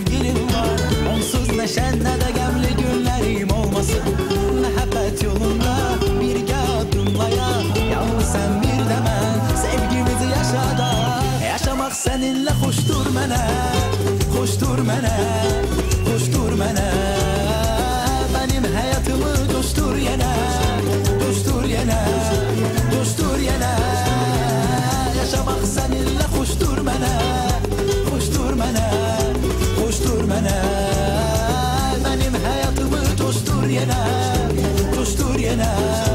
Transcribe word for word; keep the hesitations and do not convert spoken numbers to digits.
sevgilim var. Onsuz neşen ne de gemli günlerim olmasın. Mehabbet yolunda birge adımlaya, yalnız sen bir de ben sevgimizi yaşada. Yaşamak seninle hoştur mənə, hoştur mənə, hoştur mənə. Benim hayatımı coştur yenə, coştur yenə, coştur yenə. Yaşamak seninle hoştur mənə, hoştur mənə, hoştur mənə. Benim hayatımı coştur yenə, coştur yenə.